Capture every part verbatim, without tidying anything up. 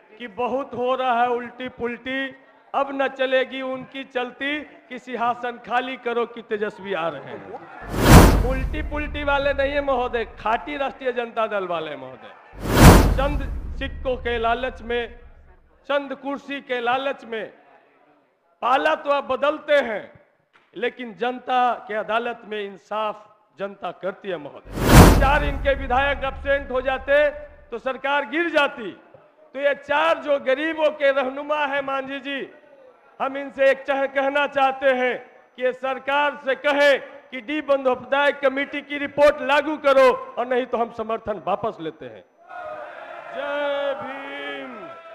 कि बहुत हो रहा है उल्टी पुल्टी, अब न चलेगी उनकी चलती, कि सिंहासन खाली करो कि तेजस्वी आ रहे हैं। उल्टी पुल्टी वाले नहीं है महोदय, खाटी राष्ट्रीय जनता दल वाले महोदय। चंद सिक्कों के लालच में, चंद कुर्सी के लालच में पाला तो आप बदलते हैं, लेकिन जनता के अदालत में इंसाफ जनता करती है महोदय। चार इनके विधायक एब्सेंट हो जाते तो सरकार गिर जाती। तो ये चार जो गरीबों के रहनुमा है मांझी जी, हम इनसे एक चाह कहना चाहते हैं कि ये सरकार से कहे कि डी बंदोपाध्याय कमेटी की रिपोर्ट लागू करो, और नहीं तो हम समर्थन वापस लेते हैं। जय भीम,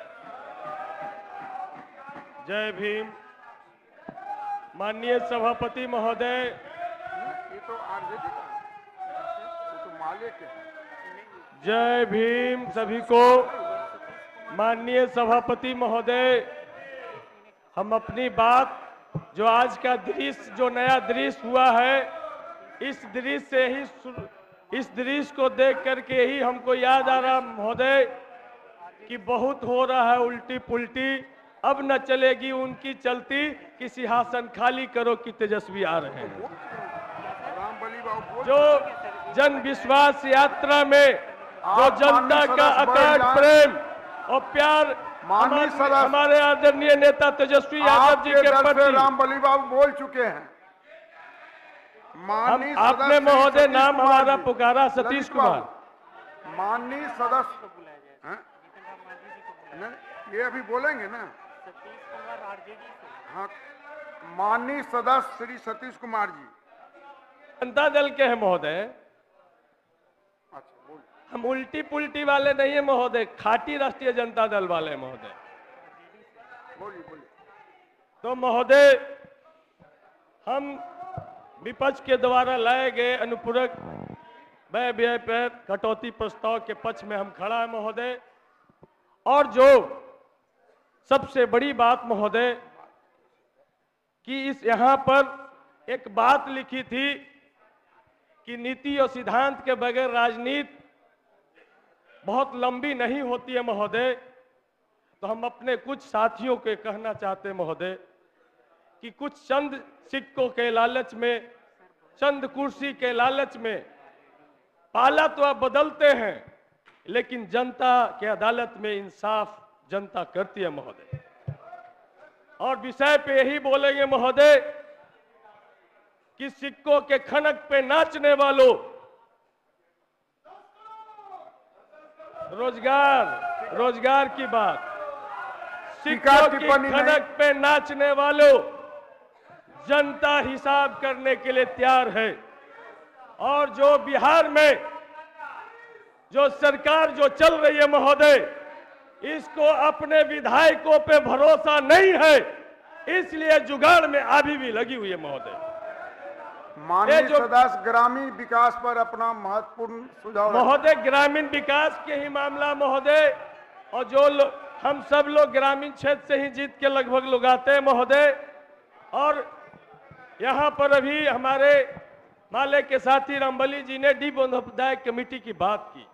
जय भीम। माननीय सभापति महोदय, ये तो आरजेडी का वो तो माले के हैं। जय भीम सभी को। माननीय सभापति महोदय, हम अपनी बात, जो आज का दृश्य, जो नया दृश्य हुआ है, इस दृश्य से ही, इस दृश्य को देख करके ही हमको याद आ रहा महोदय कि बहुत हो रहा है उल्टी पुल्टी, अब न चलेगी उनकी चलती, कि सिंहासन खाली करो कि तेजस्वी आ रहे हैं। जो जन विश्वास यात्रा में जो जनता का अकाट प्रेम और प्यार हमारे, हमारे आदरणीय नेता तेजस्वी यादव जी के प्रति, रामबली बाबू बोल चुके हैं। हम आपने महोदय नाम हमारा पुकारा सतीश कुमार। माननीय सदस्य, ये अभी बोलेंगे ना। हाँ, माननीय सदस्य श्री सतीश कुमार जी जनता दल के हैं महोदय। अच्छा, बोल। हम उल्टी पुल्टी वाले नहीं है महोदय, खाटी राष्ट्रीय जनता दल वाले हैं महोदय। बोलिए बोलिए। तो महोदय, हम विपक्ष के द्वारा लाए गए अनुपूरक व्यय व्यय पर कटौती प्रस्ताव के पक्ष में हम खड़ा है महोदय। और जो सबसे बड़ी बात महोदय कि इस यहाँ पर एक बात लिखी थी कि नीति और सिद्धांत के बगैर राजनीति बहुत लंबी नहीं होती है महोदय। तो हम अपने कुछ साथियों के कहना चाहते हैं महोदय कि कुछ चंद सिक्कों के लालच में, चंद कुर्सी के लालच में पाला तो आप बदलते हैं, लेकिन जनता के अदालत में इंसाफ जनता करती है महोदय। और विषय पे यही बोलेंगे महोदय कि सिक्कों के खनक पे नाचने वालों, रोजगार रोजगार की बात, सिक्कों की खनक पे नाचने वालों, जनता हिसाब करने के लिए तैयार है। और जो बिहार में जो सरकार जो चल रही है महोदय, इसको अपने विधायकों पे भरोसा नहीं है, इसलिए जुगाड़ में अभी भी लगी हुई है महोदय। माननीय सदस्य ग्रामीण विकास पर अपना महत्वपूर्ण सुझाव महोदय, ग्रामीण विकास के ही मामला महोदय, और जो लो, हम सब लोग ग्रामीण क्षेत्र से ही जीत के लगभग लोग आते हैं महोदय। और यहाँ पर अभी हमारे माले के साथी रामबली जी ने डी बंदोपाध्याय कमेटी की बात की।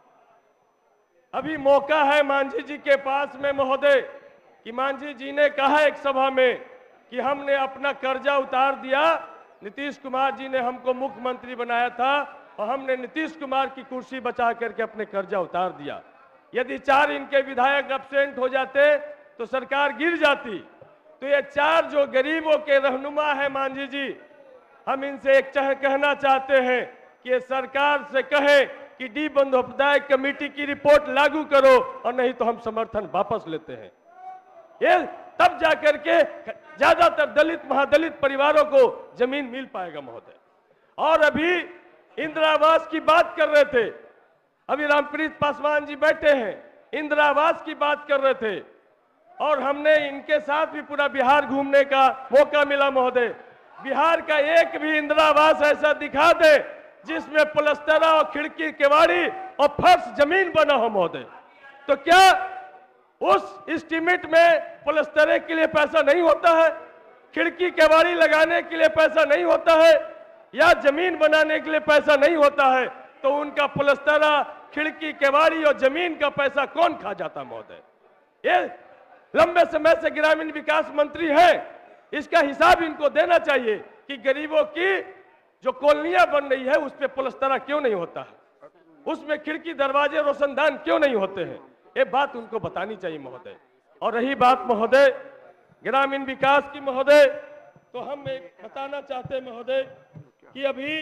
अभी मौका है मांझी जी के पास में महोदय कि मांझी जी ने कहा एक सभा में कि हमने अपना कर्जा उतार दिया, नीतीश कुमार जी ने हमको मुख्यमंत्री बनाया था और हमने नीतीश कुमार की कुर्सी बचा करके अपने कर्जा उतार दिया। यदि चार इनके विधायक एब्सेंट हो जाते तो सरकार गिर जाती। तो ये चार जो गरीबों के रहनुमा है मांझी जी, हम इनसे एक चाह कहना चाहते हैं कि ये सरकार से कहे कि डी बंदोपाध्याय कमेटी की रिपोर्ट लागू करो, और नहीं तो हम समर्थन वापस लेते हैं। ये तब जाकर के ज्यादातर दलित महादलित परिवारों को जमीन मिल पाएगा महोदय। और अभी इंदिरा आवास की बात कर रहे थे, अभी रामप्रीत पासवान जी बैठे हैं, इंदिरा आवास की बात कर रहे थे, और हमने इनके साथ भी पूरा बिहार घूमने का मौका मिला महोदय। बिहार का एक भी इंदिरा आवास ऐसा दिखा दे जिसमें प्लस्तरा और खिड़की केवाड़ी और फर्श जमीन बना हो महोदय। तो क्या उस एस्टीमेट में प्लस्तरे के लिए पैसा नहीं होता है, खिड़की केवाड़ी लगाने के लिए पैसा नहीं होता है, या जमीन बनाने के लिए पैसा नहीं होता है? तो उनका प्लस्तरा, खिड़की केवाड़ी और जमीन का पैसा कौन खा जाता महोदय? ये लंबे समय से ग्रामीण विकास मंत्री हैं, इसका हिसाब इनको देना चाहिए कि गरीबों की जो कॉलोनियां बन रही है उस पर पलस्तरा क्यों नहीं होता है, उसमें खिड़की दरवाजे रोशनदान क्यों नहीं होते हैं, ये बात उनको बतानी चाहिए महोदय। और रही बात महोदय ग्रामीण विकास की महोदय, तो हम एक बताना चाहते हैं महोदय कि अभी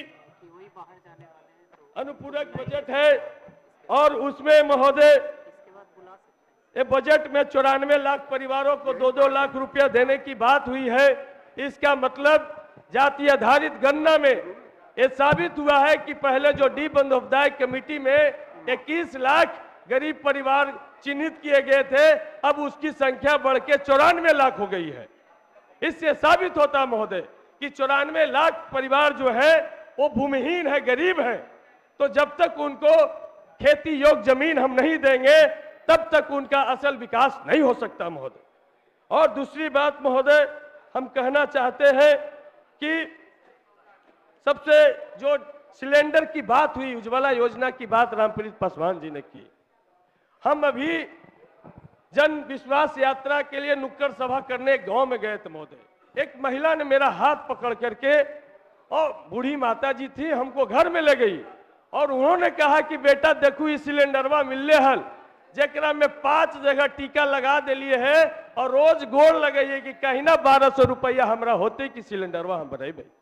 अनुपूरक बजट है और उसमें महोदय ये बजट में चौरानवे लाख परिवारों को दो दो लाख रुपया देने की बात हुई है। इसका मतलब जाति आधारित गणना में ये साबित हुआ है कि पहले जो डी बंदोबस्ताई कमेटी में इक्कीस लाख गरीब परिवार चिन्हित किए गए थे, अब उसकी संख्या बढ़ के चौरानवे लाख हो गई है। इससे साबित होता महोदय कि चौरानवे लाख परिवार जो है वो भूमिहीन है, गरीब है। तो जब तक उनको खेती योग्य जमीन हम नहीं देंगे तब तक उनका असल विकास नहीं हो सकता महोदय। और दूसरी बात महोदय हम कहना चाहते हैं कि सबसे जो सिलेंडर की बात हुई, उज्ज्वला योजना की बात रामप्रीत पासवान जी ने की, हम अभी जन विश्वास यात्रा के लिए नुक्कड़ सभा करने एक गांव में गए थे महोदय। एक महिला ने मेरा हाथ पकड़ करके, और बूढ़ी माता जी थी, हमको घर में ले गई और उन्होंने कहा कि बेटा देखो इस सिलेंडरवा मिलले हल जेकरा में पांच जगह टीका लगा दिलिए है और रोज गोड़ लगाइए कि कहीं ना बारह सौ रुपया हमारा होते कि सिलेंडरवा हम भरे भाई।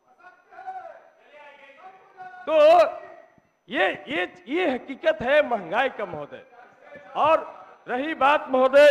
तो ये ये ये हकीकत है महंगाई का महोदय। और रही बात महोदय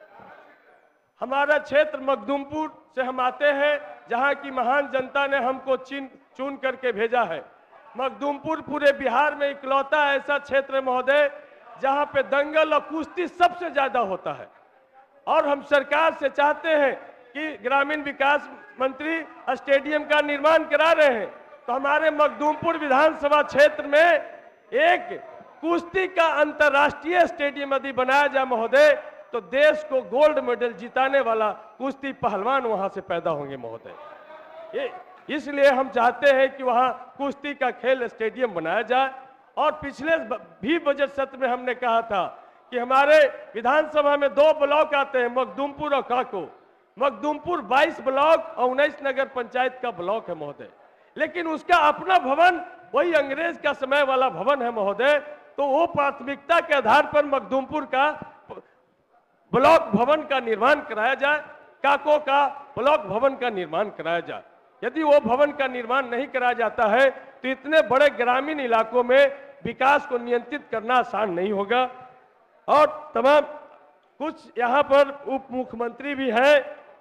हमारा क्षेत्र मखदूमपुर से हम आते हैं, जहां की महान जनता ने हमको चुन चुन करके भेजा है। मखदूमपुर पूरे बिहार में इकलौता ऐसा क्षेत्र है महोदय जहां पे दंगल और कुश्ती सबसे ज्यादा होता है। और हम सरकार से चाहते हैं कि ग्रामीण विकास मंत्री स्टेडियम का निर्माण करा रहे हैं, तो हमारे मखदूमपुर विधानसभा क्षेत्र में एक कुश्ती का अंतर्राष्ट्रीय स्टेडियम यदि बनाया जाए महोदय, तो देश को गोल्ड मेडल जिताने वाला कुश्ती पहलवान वहां से पैदा होंगे महोदय। ये इसलिए हम चाहते हैं कि वहां कुश्ती का खेल स्टेडियम बनाया जाए। और पिछले भी बजट सत्र में हमने कहा था कि हमारे विधानसभा में दो ब्लॉक आते हैं, मखदूमपुर और काको। मखदूमपुर बाईस ब्लॉक और उन्नीस नगर पंचायत का ब्लॉक है महोदय, लेकिन उसका अपना भवन वही अंग्रेज का समय वाला भवन है महोदय। तो वो प्राथमिकता के आधार पर मखदूमपुर का ब्लॉक भवन का निर्माण कराया जाए, काको का ब्लॉक भवन का निर्माण कराया जाए। यदि वो भवन का निर्माण नहीं कराया जाता है तो इतने बड़े ग्रामीण इलाकों में विकास को नियंत्रित करना आसान नहीं होगा। और तमाम कुछ यहाँ पर उप मुख्यमंत्री भी हैं।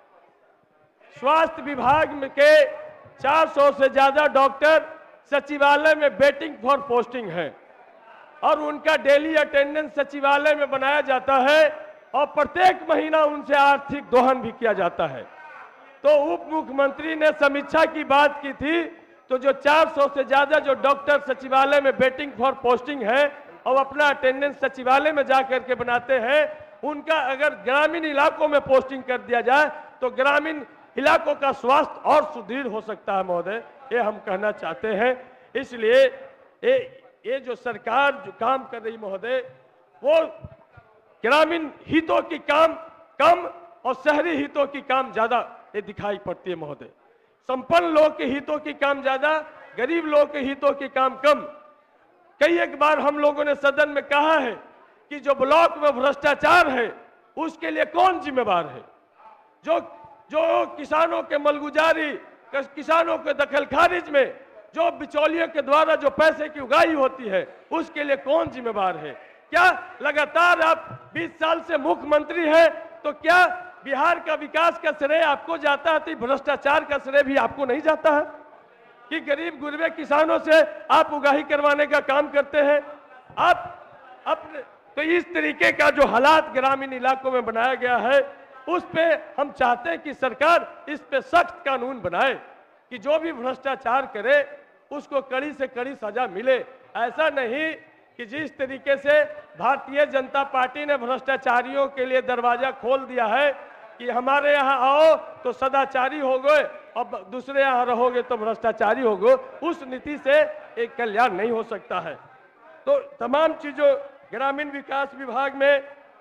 स्वास्थ्य विभाग में के चार सौ से ज्यादा डॉक्टर सचिवालय में वेटिंग फॉर पोस्टिंग है और उनका डेली अटेंडेंस सचिवालय में बनाया जाता है और प्रत्येक महीना उनसे आर्थिक दोहन भी किया जाता है। तो उप मुख्यमंत्री ने समीक्षा की बात की थी, तो जो चार सौ से ज्यादा जो डॉक्टर सचिवालय में वेटिंग फॉर पोस्टिंग है और अपना अटेंडेंस सचिवालय में जाकर के बनाते हैं, उनका अगर ग्रामीण इलाकों में पोस्टिंग कर दिया जाए तो ग्रामीण इलाकों का स्वास्थ्य और सुदृढ़ हो सकता है महोदय, ये हम कहना चाहते हैं। इसलिए ये ये जो सरकार जो काम कर रही महोदय, वो ग्रामीण हितों की काम कम और शहरी हितों की काम ज्यादा ये दिखाई पड़ती है महोदय। संपन्न लोग के हितों की काम ज्यादा, गरीब लोग के हितों की काम कम। कई एक बार हम लोगों ने सदन में कहा है कि जो ब्लॉक में भ्रष्टाचार है उसके लिए कौन जिम्मेवार है? जो जो किसानों के मलगुजारी, किसानों के दखल खारिज में जो बिचौलियों के द्वारा जो पैसे की उगाही होती है उसके लिए कौन जिम्मेवार है? क्या लगातार आप बीस साल से मुख्यमंत्री हैं, तो क्या बिहार का विकास का श्रेय आपको जाता है, तो भ्रष्टाचार का श्रेय भी आपको नहीं जाता है कि गरीब गुरबे किसानों से आप उगाही करवाने का काम करते हैं आप अपने? तो इस तरीके का जो हालात ग्रामीण इलाकों में बनाया गया है उस पे हम चाहते हैं कि सरकार इस पे सख्त कानून बनाए कि जो भी भ्रष्टाचार करे उसको कड़ी से कड़ी सजा मिले। ऐसा नहीं कि जिस तरीके से भारतीय जनता पार्टी ने भ्रष्टाचारियों के लिए दरवाजा खोल दिया है कि हमारे यहाँ आओ तो सदाचारी हो गए और दूसरे यहाँ रहोगे तो भ्रष्टाचारी हो गए, उस नीति से एक कल्याण नहीं हो सकता है। तो तमाम चीजों ग्रामीण विकास विभाग में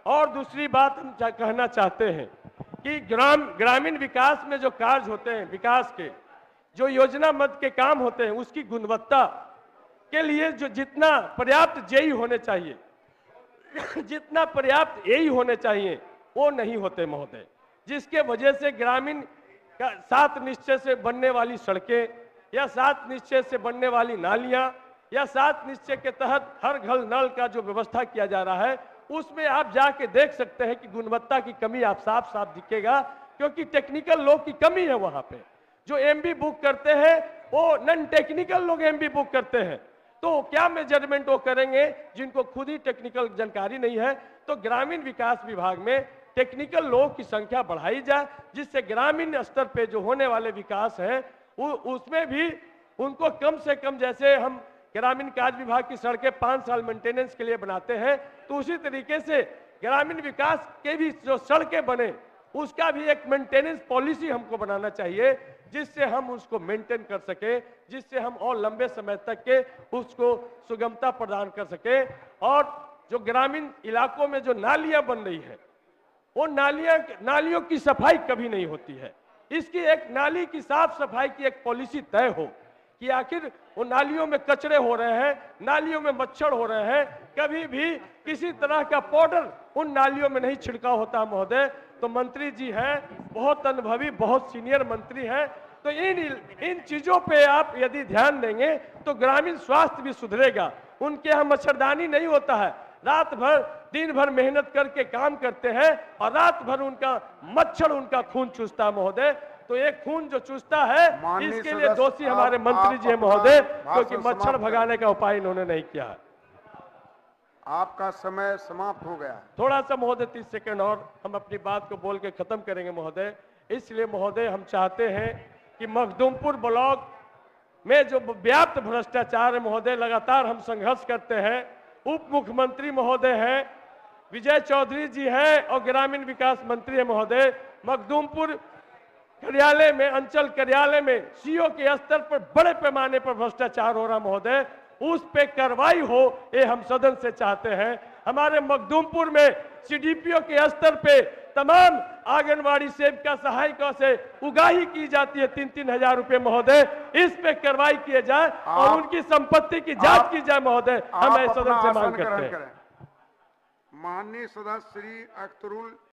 और दूसरी बात हम चा- कहना चाहते हैं कि ग्राम ग्रामीण विकास में जो कार्य होते हैं, विकास के जो योजना मद के काम होते हैं, उसकी गुणवत्ता के लिए जो जितना पर्याप्त जेई होने चाहिए जितना पर्याप्त एई होने चाहिए वो नहीं होते महोदय, जिसके वजह से ग्रामीण का सात निश्चय से बनने वाली सड़कें या सात निश्चय से बनने वाली नालियां या सात निश्चय के तहत हर घर नल का जो व्यवस्था किया जा रहा है, उसमें आप जाके देख सकते हैं कि गुणवत्ता की कमी आप साफ साफ दिखेगा, क्योंकि टेक्निकल लोग की कमी है वहां पे। जो एमबी बुक करते हैं वो नॉन टेक्निकल लोग एमबी बुक करते हैं, तो क्या मेजरमेंट वो करेंगे जिनको खुद ही टेक्निकल जानकारी नहीं है। तो ग्रामीण विकास विभाग में टेक्निकल लोग की संख्या बढ़ाई जाए, जिससे ग्रामीण स्तर पे जो होने वाले विकास है वो उसमें भी उनको कम से कम, जैसे हम ग्रामीण कार्य विभाग की सड़कें पाँच साल मेंटेनेंस के लिए बनाते हैं, तो उसी तरीके से ग्रामीण विकास के भी जो सड़कें बने उसका भी एक मेंटेनेंस पॉलिसी हमको बनाना चाहिए, जिससे हम उसको मेंटेन कर सके, जिससे हम और लंबे समय तक के उसको सुगमता प्रदान कर सके। और जो ग्रामीण इलाकों में जो नालियां बन रही है, वो नालियां नालियों की सफाई कभी नहीं होती है। इसकी एक नाली की साफ सफाई की एक पॉलिसी तय हो कि आखिर वो नालियों में कचरे हो रहे हैं, नालियों में मच्छर हो रहे हैं, कभी भी किसी तरह का पाउडर उन नालियों में नहीं छिड़काव होता महोदय। तो मंत्री जी हैं, बहुत अनुभवी, बहुत सीनियर मंत्री हैं, तो इन इन चीजों पे आप यदि ध्यान देंगे तो ग्रामीण स्वास्थ्य भी सुधरेगा। उनके यहाँ मच्छरदानी नहीं होता है, रात भर दिन भर मेहनत करके काम करते हैं और रात भर उनका मच्छर उनका खून चूसता है महोदय। तो एक खून जो चूसता है इसके लिए दोषी हमारे मंत्री जी हैं महोदय, क्योंकि मच्छर भगाने का उपाय इन्होंने नहीं किया है। आपका समय समाप्त हो गया। थोड़ा सा महोदय तीस सेकंड और हम अपनी बात को बोल के खत्म करेंगे महोदय। इसलिए महोदय हम चाहते हैं कि मखदूमपुर ब्लॉक में जो व्याप्त भ्रष्टाचार है महोदय, लगातार हम संघर्ष करते हैं। उप मुख्यमंत्री महोदय हैं, विजय चौधरी जी हैं और ग्रामीण विकास मंत्री है महोदय। मखदूमपुर कार्यालय में, अंचल कार्यालय में सीओ के स्तर पर बड़े पैमाने पर भ्रष्टाचार हो रहा महोदय, उस पे कार्रवाई हो, ये हम सदन से चाहते हैं। हमारे मखदूमपुर में सीडीपीओ के स्तर पे तमाम आंगनबाड़ी सेविका सहायिका से उगाही की जाती है तीन तीन हजार रुपए महोदय, इस पे कार्रवाई किए जाए और उनकी संपत्ति की जांच की जाए महोदय, हम सदन से मांग करते हैं। माननीय सदस्य श्री अख्तरुल